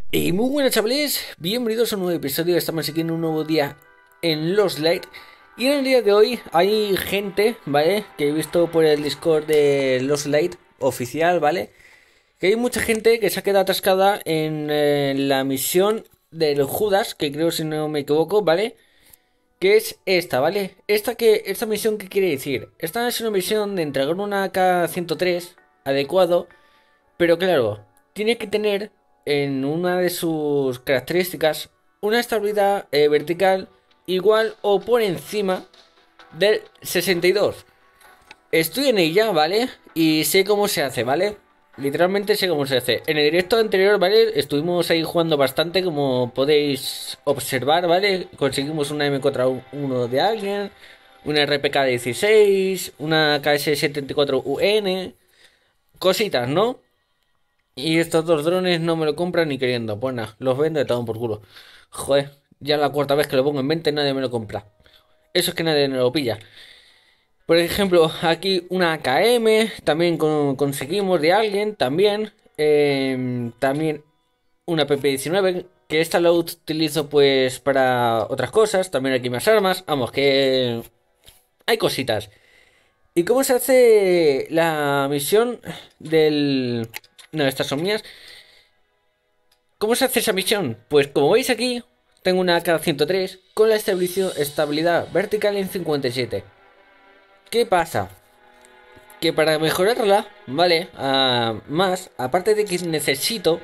Y muy buenas chavales, bienvenidos a un nuevo episodio. Estamos aquí en un nuevo día en Lost Light. Y en el día de hoy hay gente, ¿vale? Que he visto por el Discord de Lost Light oficial, ¿vale? Que hay mucha gente que se ha quedado atascada en la misión del Judas, que creo si no me equivoco, ¿vale? Que es esta, ¿vale? Esta misión, ¿qué quiere decir? Esta es una misión de entregar una AK-103 adecuado, pero claro, tiene que tener en una de sus características una estabilidad vertical igual o por encima del 62. Estoy en ella, ¿vale? Y sé cómo se hace, ¿vale? Literalmente sé cómo se hace. En el directo anterior, ¿vale? Estuvimos ahí jugando bastante, como podéis observar, ¿vale? Conseguimos una M4A1 de alguien, una RPK-16, una KS-74UN, cositas, ¿no? Y estos dos drones no me lo compran ni queriendo. Pues nada, los vendo y todo por culo. Joder, ya la cuarta vez que lo pongo en venta y nadie me lo compra. Eso es que nadie me lo pilla. Por ejemplo, aquí una AKM, también conseguimos de alguien, también. También una PP-19, que esta la utilizo pues para otras cosas. También aquí más armas. Vamos, que hay cositas. ¿Y cómo se hace la misión del... No, estas son mías. ¿Cómo se hace esa misión? Pues como veis aquí, tengo una AK-103 con la estabilidad vertical en 57. ¿Qué pasa? Que para mejorarla, ¿vale? Más, aparte de que necesito...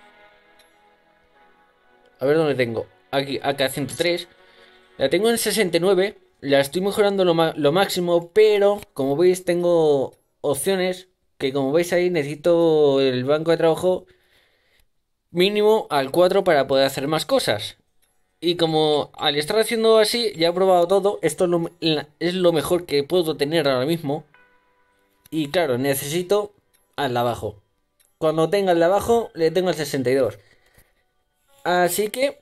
A ver dónde tengo. Aquí, AK-103. La tengo en 69. La estoy mejorando lo máximo, pero como veis tengo opciones que como veis ahí necesito el banco de trabajo mínimo al 4 para poder hacer más cosas. Y como al estar haciendo así, ya he probado todo, esto es lo mejor que puedo tener ahora mismo. Y claro, necesito al de abajo. Cuando tenga el de abajo, le tengo el 62. Así que,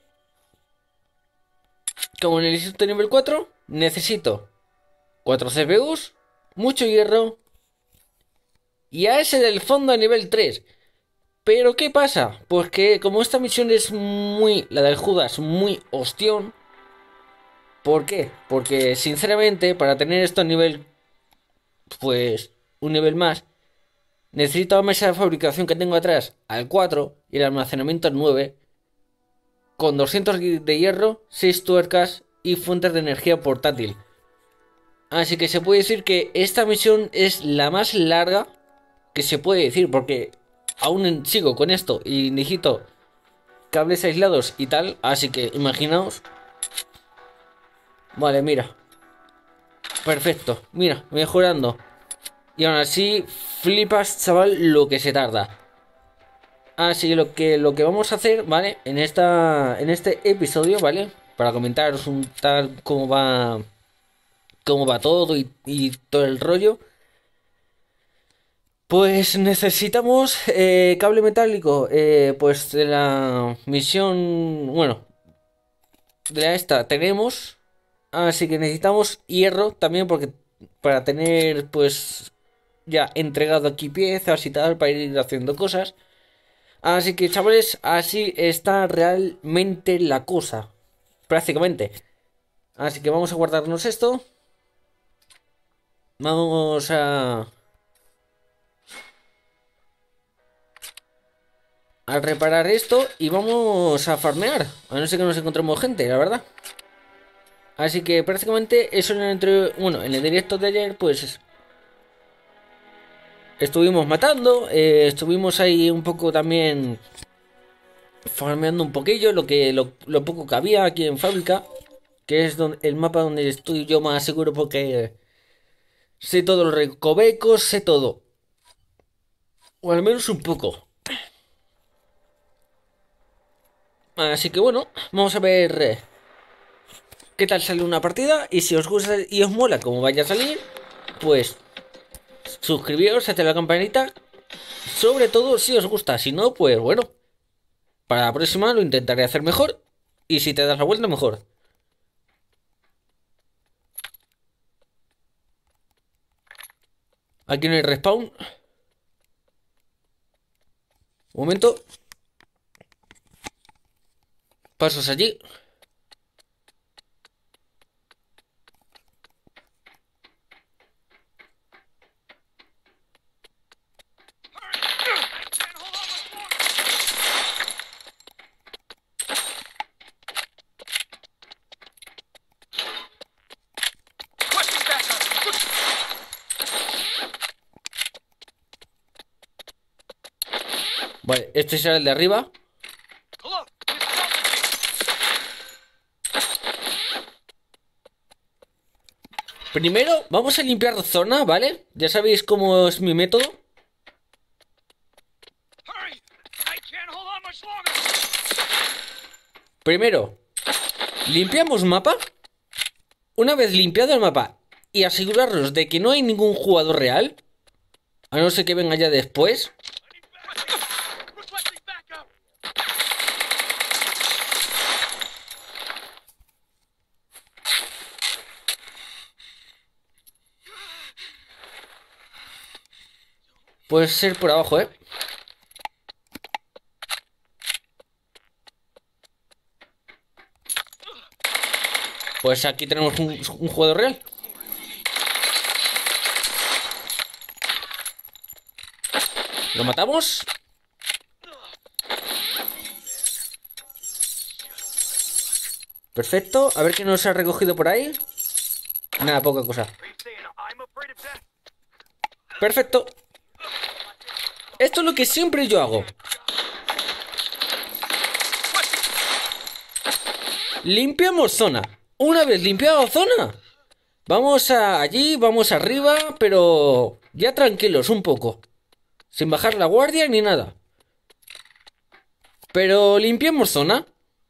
como necesito nivel 4, necesito 4 CPUs, mucho hierro y a ese del fondo a nivel 3. Pero ¿qué pasa? Pues que como esta misión es muy, la del Judas, muy ostión. ¿Por qué? Porque sinceramente, para tener esto a nivel, pues, un nivel más, necesito la mesa de fabricación que tengo atrás al 4 y el almacenamiento al 9, con 200 de hierro, 6 tuercas y fuentes de energía portátil. Así que se puede decir que esta misión es la más larga que se puede decir, porque aún sigo con esto y necesito cables aislados y tal. Así que imaginaos. Vale, mira. Perfecto. Mira, mejorando. Y aún así, flipas, chaval, lo que se tarda. Así que lo que vamos a hacer, ¿vale? En este episodio, ¿vale? Para comentaros un tal cómo va todo y todo el rollo. Pues necesitamos cable metálico, pues de la misión, bueno, de la esta tenemos, así que necesitamos hierro también porque para tener pues ya entregado aquí piezas y tal para ir haciendo cosas. Así que chavales, así está realmente la cosa, prácticamente. Así que vamos a guardarnos esto, vamos a reparar esto y vamos a farmear, a no ser que nos encontremos gente, la verdad. Así que prácticamente eso bueno, en el directo de ayer pues estuvimos matando, estuvimos ahí un poco también farmeando un poquillo lo poco que había aquí en fábrica, que es el mapa donde estoy yo más seguro porque sé todos los recovecos, sé todo, o al menos un poco. Así que bueno, vamos a ver qué tal sale una partida y si os gusta y os mola cómo vaya a salir, pues suscribiros, haced la campanita. Sobre todo si os gusta, si no, pues bueno, para la próxima lo intentaré hacer mejor. Y si te das la vuelta, mejor. Aquí en el respawn. Un momento. Pasos allí. Vale, este será el de arriba. Primero, vamos a limpiar zona, ¿vale? Ya sabéis cómo es mi método. Primero, limpiamos mapa. Una vez limpiado el mapa y asegurarnos de que no hay ningún jugador real, a no ser que venga ya después. Puede ser por abajo, ¿eh? Pues aquí tenemos un jugador real. ¿Lo matamos? Perfecto. A ver qué nos ha recogido por ahí. Nada, poca cosa. Perfecto. Esto es lo que siempre yo hago. Limpiamos zona. Una vez limpiado zona, vamos allí, vamos arriba, pero ya tranquilos un poco. Sin bajar la guardia ni nada. Pero limpiemos zona.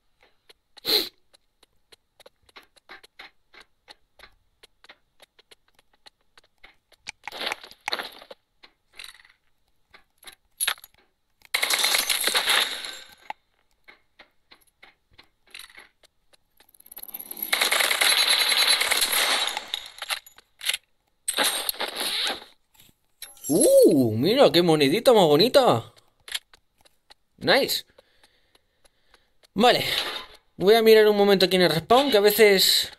Mira qué monedita más bonita. Nice. Vale. Voy a mirar un momento aquí en el respawn, que a veces...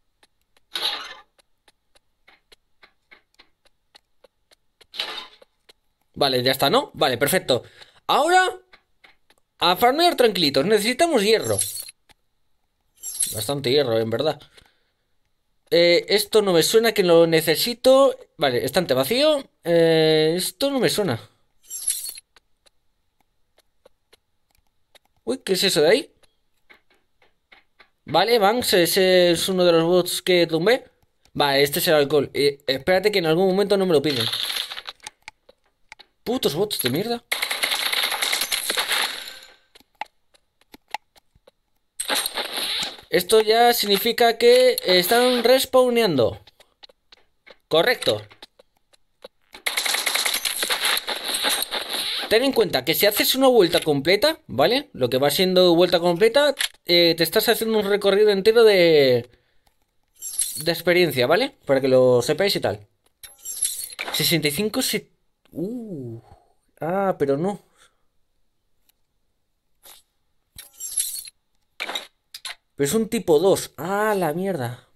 Vale, ya está, ¿no? Vale, perfecto. Ahora, a farmear tranquilitos. Necesitamos hierro. Bastante hierro, en verdad. Esto no me suena que lo necesito. Vale, estante vacío. Esto no me suena. Uy, ¿qué es eso de ahí? Vale, Banks, ese es uno de los bots que tumbé. Vale, este es el alcohol. Espérate que en algún momento no me lo piden. Putos bots de mierda. Esto ya significa que están respawneando. Correcto. Ten en cuenta que si haces una vuelta completa, ¿vale? Lo que va siendo vuelta completa, te estás haciendo un recorrido entero de experiencia, ¿vale? Para que lo sepáis y tal. 65 se... pero no. Pero es un tipo 2. Ah, la mierda.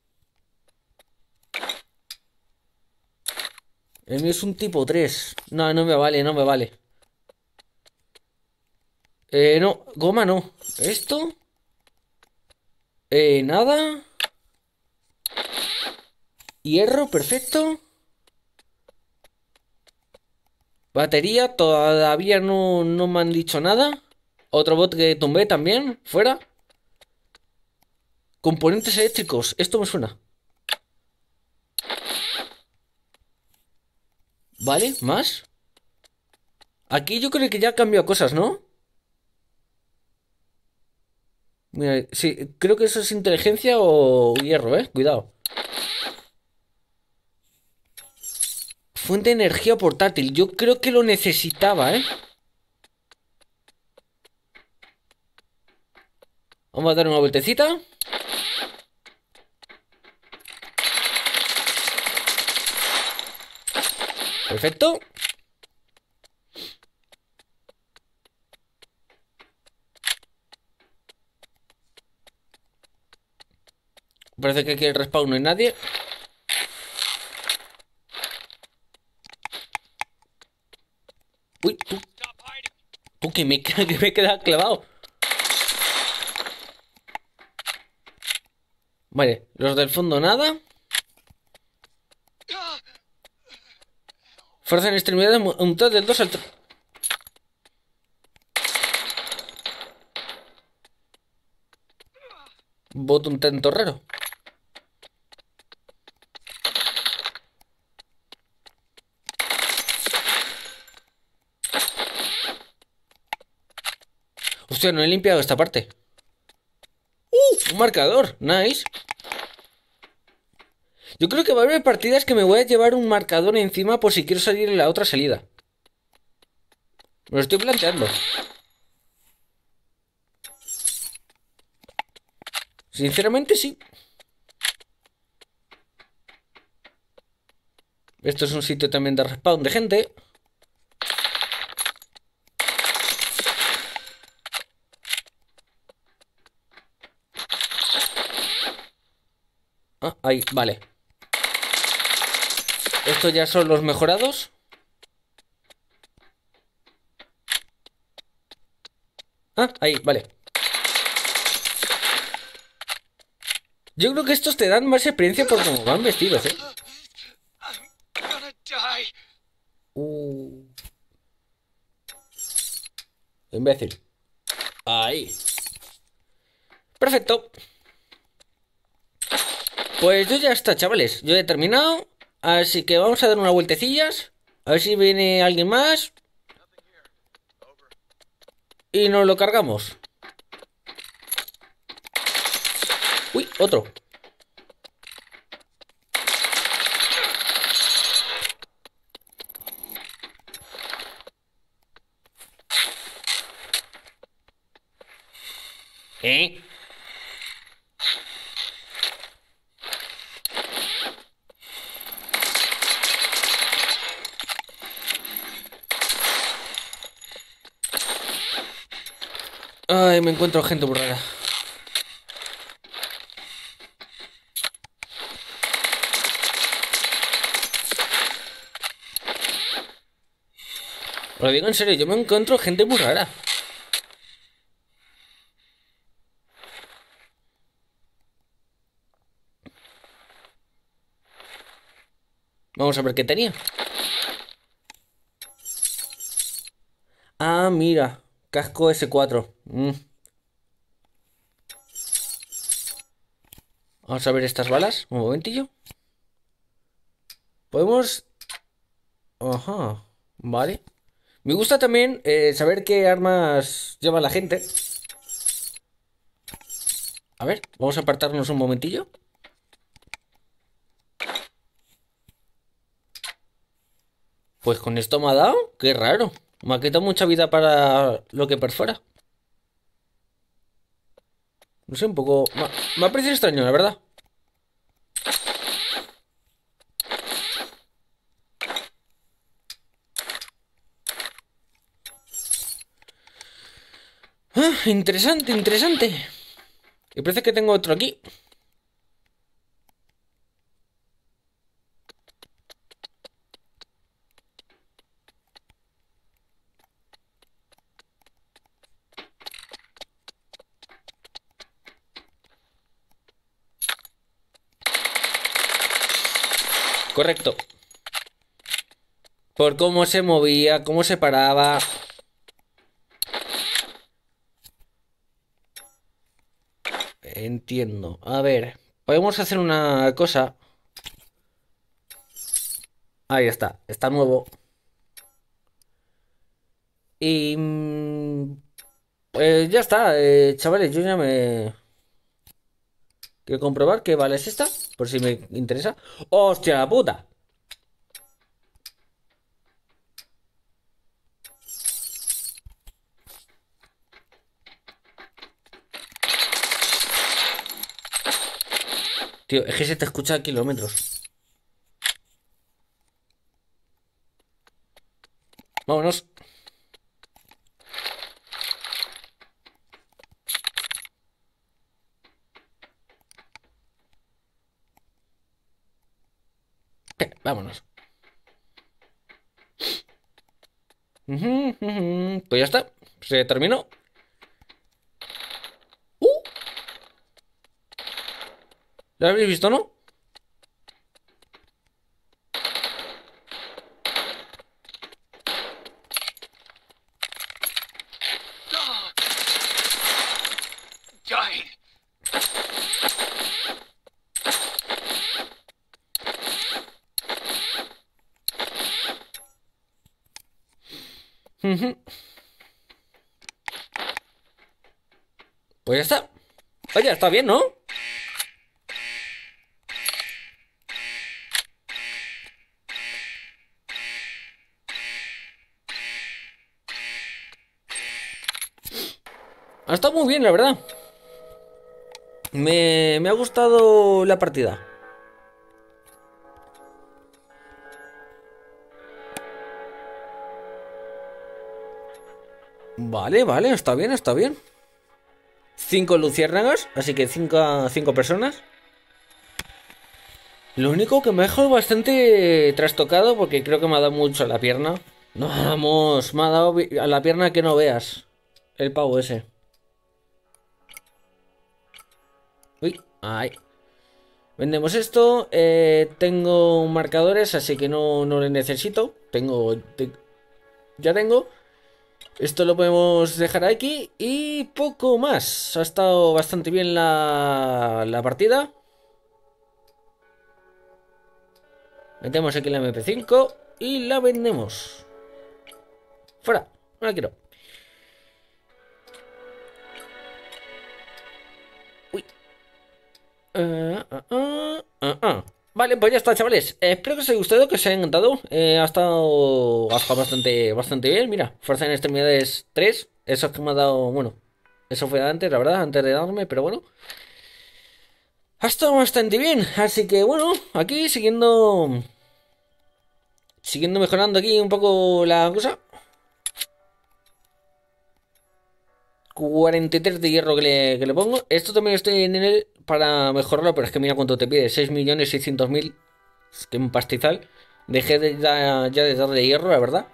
El mío es un tipo 3. No, no me vale, no me vale. No, goma no. ¿Esto? Nada. Hierro, perfecto. Batería, todavía no me han dicho nada. Otro bot que tumbé también, fuera. Componentes eléctricos, esto me suena. Vale, más. Aquí yo creo que ya ha cambiado cosas, ¿no? Mira, sí, creo que eso es inteligencia o hierro, cuidado. Fuente de energía portátil, yo creo que lo necesitaba, Vamos a dar una vueltecita. Perfecto. Parece que aquí el respawn no hay nadie. Uy, tú que me, que me he quedado clavado. Vale, los del fondo nada. Fuerza en extremidades, un total del 2 al 3. Voto un tanto raro. Hostia, no he limpiado esta parte. Un marcador, nice. Yo creo que va a haber partidas que me voy a llevar un marcador encima por si quiero salir en la otra salida. Me lo estoy planteando. Sinceramente sí. Esto es un sitio también de respawn de gente. Ah, ahí, vale. Estos ya son los mejorados. Ah, ahí, vale. Yo creo que estos te dan más experiencia por cómo van vestidos, ¿eh? Uh, imbécil. Ahí. Perfecto. Pues yo ya está, chavales. Yo he terminado. Así que vamos a dar unas vueltecillas. A ver si viene alguien más. Y nos lo cargamos. Uy, otro. ¿Eh? Ay, me encuentro gente muy rara. Os lo digo en serio, yo me encuentro gente muy rara. Vamos a ver qué tenía. Ah, mira. Casco S4. Vamos a ver estas balas. Un momentillo. Podemos... Ajá. Vale. Me gusta también saber qué armas lleva la gente. A ver, vamos a apartarnos un momentillo. Pues con esto me ha dado. Qué raro. Me ha quitado mucha vida para lo que perfora. No sé, un poco... Me ha parecido extraño, la verdad. Ah, interesante, interesante. Y parece que tengo otro aquí. Correcto. Por cómo se movía, cómo se paraba. Entiendo. A ver, podemos hacer una cosa. Ahí está, está nuevo. Y... ya está, chavales, yo ya me... Quiero comprobar qué vale es esta, por si me interesa. ¡Hostia puta! Tío, es que se te escucha a kilómetros. Vámonos. Vámonos. Pues ya está. Se terminó. ¡Uh! ¿Lo habéis visto, no? Ujú. Pues ya está. Oye, está bien, ¿no? Ha estado muy bien, la verdad. Me ha gustado la partida. Vale, vale, está bien, está bien. 5 luciérnagas, así que cinco personas. Lo único que me ha dejado bastante trastocado porque creo que me ha dado mucho a la pierna. No, vamos, me ha dado a la pierna que no veas. El pavo ese. Uy, ay. Vendemos esto. Tengo marcadores, así que no le necesito. Ya tengo. Esto lo podemos dejar aquí. Y poco más. Ha estado bastante bien la partida. Metemos aquí la MP5 y la vendemos. Fuera, no la quiero. Uy. Vale, pues ya está, chavales. Espero que os haya gustado, que os haya encantado. Ha estado bastante bien. Mira, fuerza en extremidades 3. Eso que me ha dado, bueno, eso fue antes, la verdad, antes de darme, pero bueno. Ha estado bastante bien. Así que bueno, aquí siguiendo mejorando aquí un poco la cosa. 43 de hierro que le pongo. Esto también estoy en él para mejorarlo, pero es que mira cuánto te pide. 6.600.000. Es que un pastizal. Dejé ya de darle hierro, la verdad.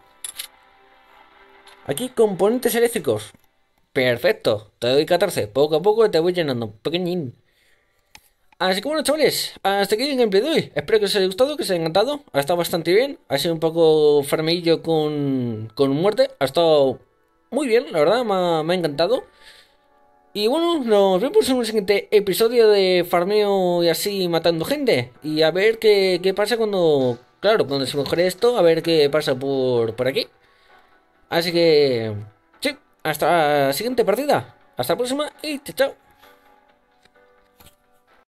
Aquí, componentes eléctricos. Perfecto. Te doy 14. Poco a poco te voy llenando. Pequeñín. Así que bueno, chavales. Hasta aquí el gameplay de hoy. Espero que os haya gustado, que os haya encantado. Ha estado bastante bien. Ha sido un poco farmeillo con muerte. Ha estado muy bien, la verdad. Me ha encantado. Y bueno, nos vemos en un siguiente episodio de farmeo y así matando gente. Y a ver qué pasa cuando, claro, cuando se mejore esto, a ver qué pasa por aquí. Así que, sí, hasta la siguiente partida. Hasta la próxima y chao, chao.